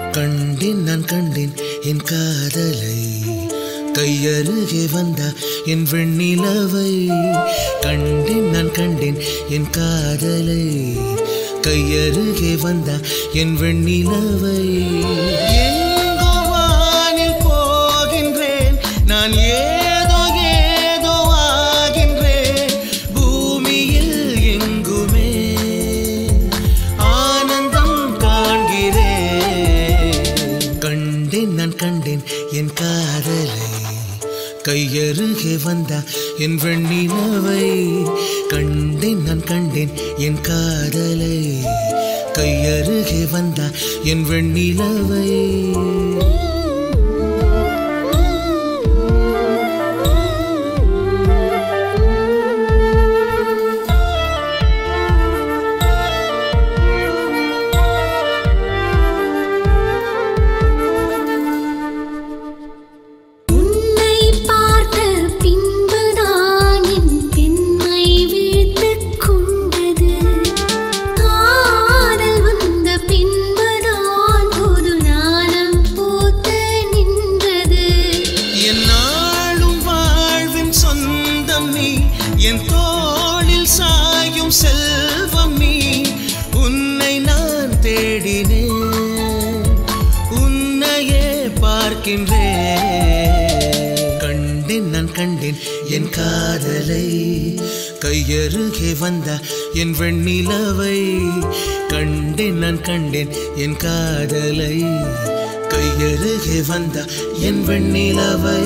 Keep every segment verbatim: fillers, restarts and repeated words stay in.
கண்டேன் நான் கண்டேன் என் காதலை, கையருகே வந்தா என் வெண்ணிலவை. கண்டேன் நான் கண்டேன் என் காதலை, கையருகே வந்தா என் வெண்ணிலவை. எங்கோ வானில் போகின்றேன் நான், ஏதோ ஏதோ ஆகின்றேன். பூமியில் எங்குமே ஆனந்தம் காண்கிறேன். கண்டேன் நான் கண்டேன் என் காதலை, கையருகே வந்தா என் வெண்ணிலவை. கண்டேன் நான் கண்டேன் என் காதலை, கையருகே வந்தா என் வெண்ணிலவை. என் தோளில் சாயும் செல்வம் நீ, உன்னை நான் தேடினேன், உன்னையே பார்க்கின்றேன். கண்டேன் நான் கண்டேன் என் காதலை, கையருகே வந்தா என் வெண்ணிலவை. கண்டேன் நான் கண்டேன் என் காதலை, கையருகே வந்தா என் வெண்ணிலவை.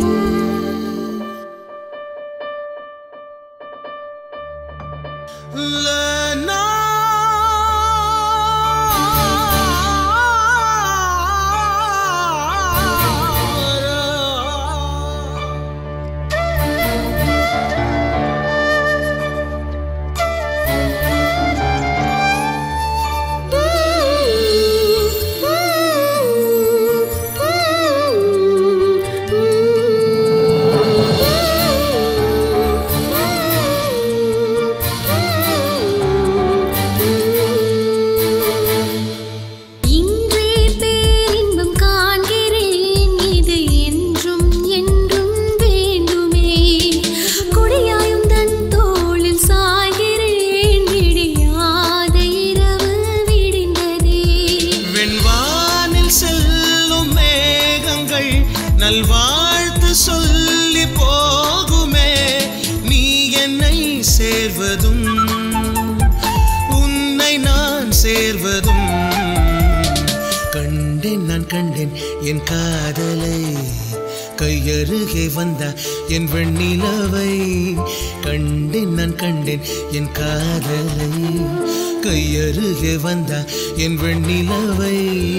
நல்வாழ்த்து சொல்லி போகுமே, நீ என்னை சேர்வதும் உன்னை நான் சேர்வதும். கண்டேன் நான் கண்டேன் என் காதலை, கையருகே வந்தா என் வெண்ணிலவை. கண்டேன் நான் கண்டேன் என் காதலை, கையருகே வந்தா என் வெண்ணிலவை.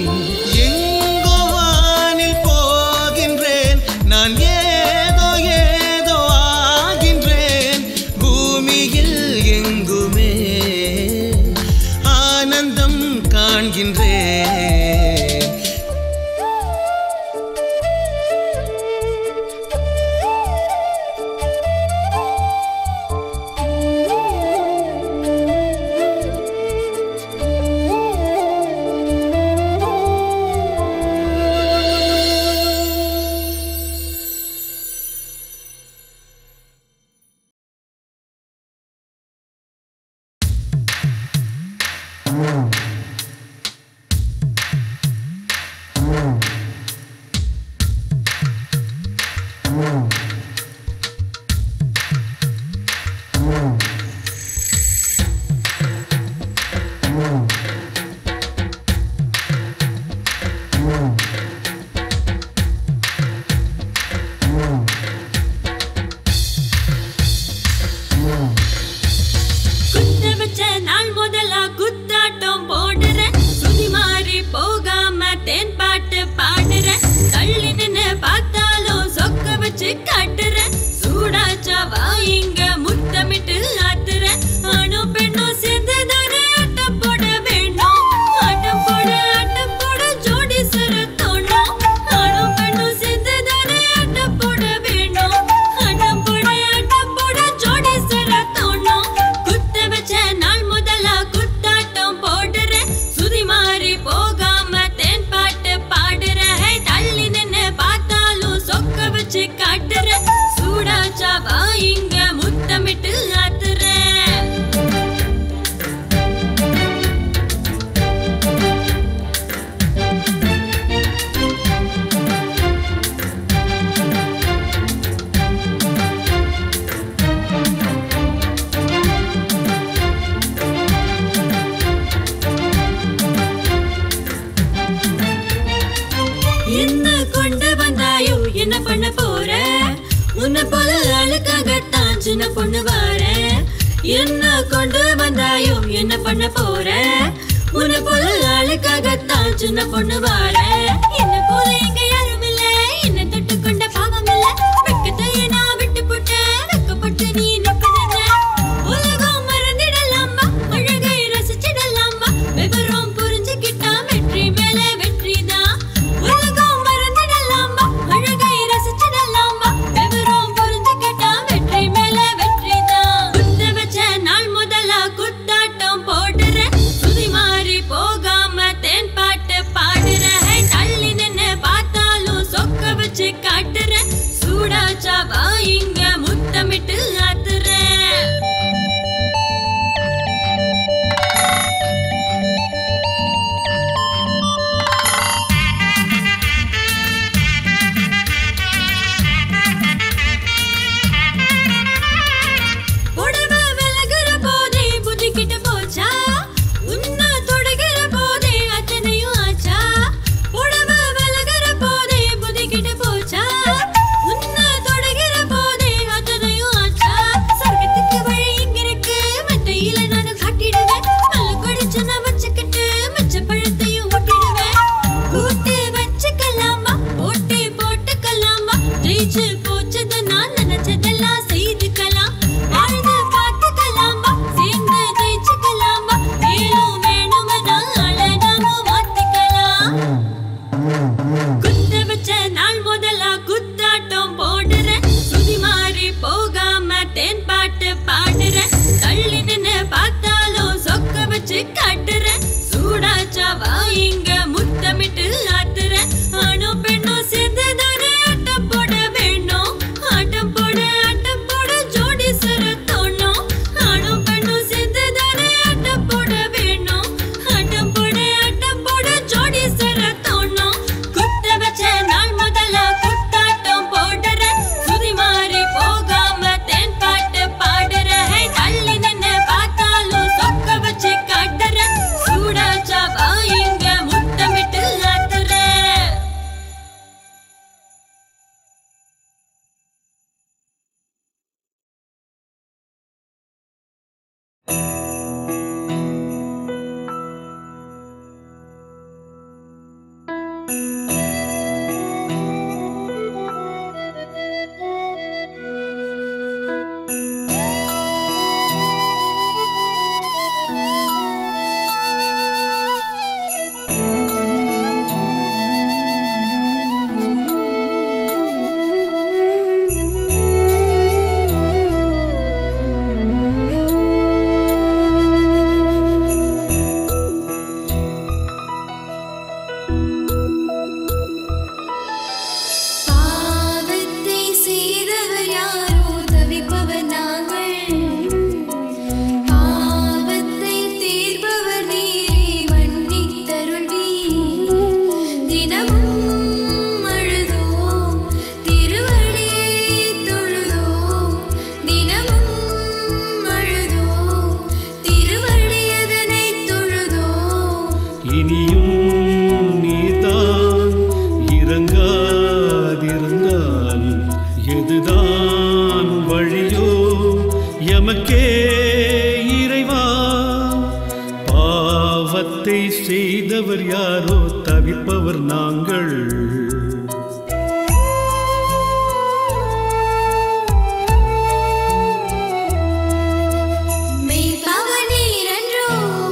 நான் ஏதோ ஏதோ ஆகின்றேன், பூமியில் எங்குமே ஆனந்தம் காண்கின்றேன். உன்னை போல அழுக்காகத்தான் சின்ன பொண்ணு வார என்ன கொண்டு வந்தாயும் என்ன பண்ண போற உன்னை போல அழுக்காகத்தான் சின்ன பொண்ணு வார என்ன போல எங்க யாரும் இல்ல என்ன தொட்டு கொண்ட பாவம் இல்ல வெக்கத்தையே நான் விட்டு போட்ட வெக்கப்பட்டு நீ நிற்கதென்ன உலகம் மறந்திடலாமா அழகை ரசிச்சிடலாமா விவரம் புரிஞ்சுக்கிட்டா வெற்றி மேல வெற்றிதான் உலகம் மறந்திடலாமா அழகை ரசிச்சிடலாமா விவரம் புரிஞ்சுக்கிட்டா வெற்றி மேல வெற்றிதான் குத்த வச்ச நாள் முதலா குத்தாட்டம் போடுற சுதி மாறி போகாம தேன் பாட்டு பாடுற தள்ளி நின்னு பார்த்தாலும் சொக்க வச்சு காட்டுற சூடாச்சா வாயிங்க முத்தமிட்டு ஆத்துற புடவை விலகுற போதே புத்தி கிட்ட போச்சா உன்னை தொடுகிற போதே அத்தனையும் ஆச்சா புடவை விலகுற போதே புத்தி கிட்ட போச்சா உன்னை தொடுகிற போதே அத்தனையும் ஆச்சா சொர்க்கத்துக்கு வழி இங்க இருக்கு மெத்தையில நானும் காட்டிடுவேன் நல்ல கொடிச்சு நான் வச்சுக்கிட்டு மிச்ச பழத்தையும் ஒட்டிடுவேன் கூட்டி வச்சுக்கலாமா போட்டி போட்டுக்கலாமா ஜெயிச்சு போச்சது நான் நினைச்சதெல்லாம் செய்துக்கலாம் வாழ்ந்து பார்த்துக்கலாமா சேர்ந்து ஜெயிச்சுக்கலாமா மேலும் வேணுமெனா அழகாம மாத்திக்கலாம் குத்த வச்ச நாள் முதலா குத்தாட்டம் போடுற சுதி மாறி போகாம தேன் பாட்டு பாடுற தள்ளி நின்னு பார்த்தாலும் சொக்க வச்சு காட்டுற சூடாச்சா வாயிங்க முத்தமிட்டு ஆத்துற ஆணும் பெண்ணும் சேர்ந்து தானே ஆட்டம் போட வேணும் ஆட்டம் போட ஆட்டம் போட ஜோடி சரத்தோணும் ஆணும் பெண்ணும் சேர்ந்து தானே ஆட்டம் போட வேணும் ஆட்டம் போட ஆட்டம் போட ஜோடி சரத்தோணும் குத்த வச்ச நாள் முதலா குத்தாட்டம் போடுற சுதி மாறி போகாம தேன் பாட்டு பாடுற தள்ளி நின்னு பார்த்தாலும் சொக்க வச்சு காட்டுற சூடாச்சா வாயிங்க முத்தமிட்டு ஆத்துற பாவத்தை செய்தவர் யாரோ தவிப்பவர் நாங்கள் பாவத்தை தீர்ப்பவர் நீரே மன்னித்தருள்வீர் தினமும் அழுதோம் திருவடியை தொழுதோம் தினமும் அழுதோம் திருவடியதனை தொழுதோம் இனியும் நீதான் இறங்காதிருந்தால் எதுதான் வழியோ எமக்கே இறைவா பாவத்தை செய்தவர் யாரோ தவிப்பவர் நாங்கள் மெய்ப்பவனீரன்றோ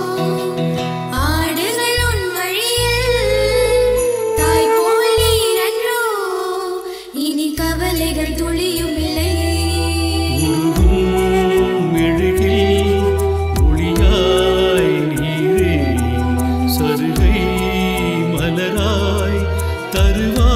ஆடுகள் உன் வழியில் தாய் போல் நீரன்றோ இனி கவலைகள் துளியும் இல்லை உருகும் மெழுகில் ஒளியாய் நீரே சருகை மலராய் தருவாய்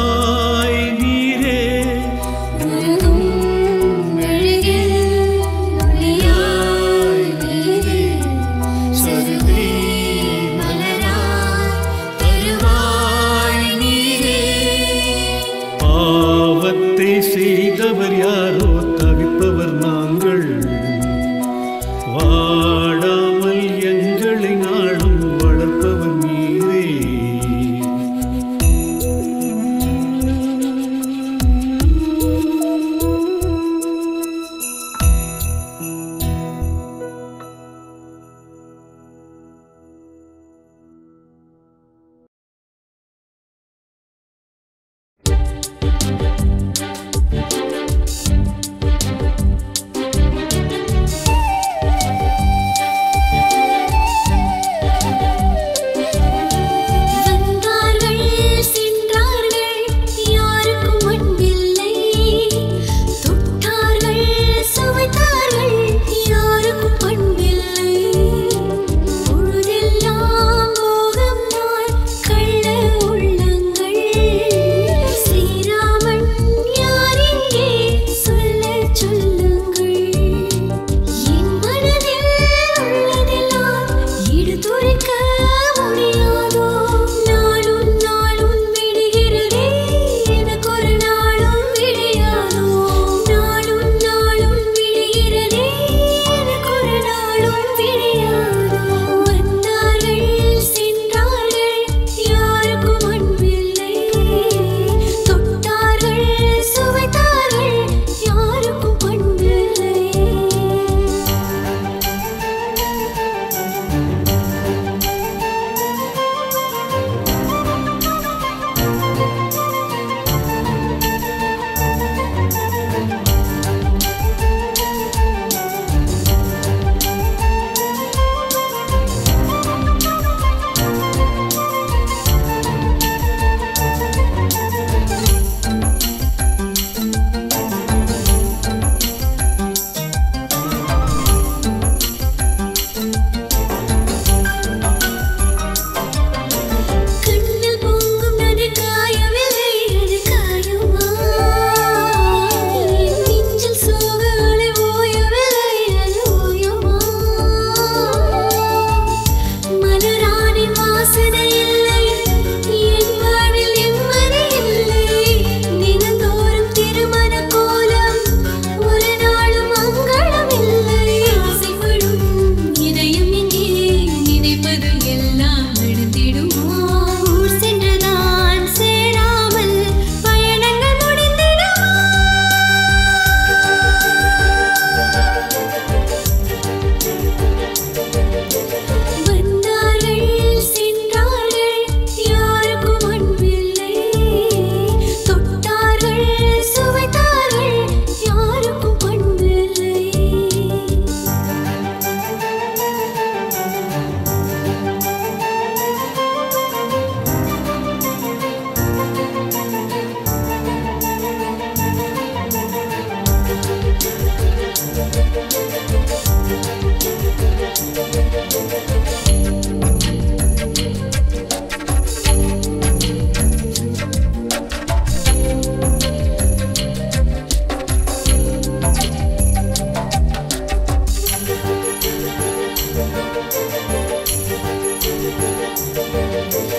ஆ